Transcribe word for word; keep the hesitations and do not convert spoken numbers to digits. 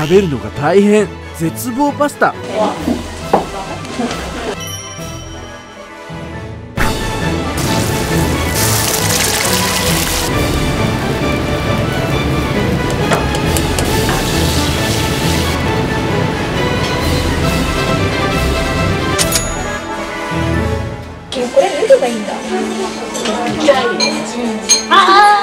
食べるのが大変。絶望パスタ。 これ見ればいいんだ。ああ。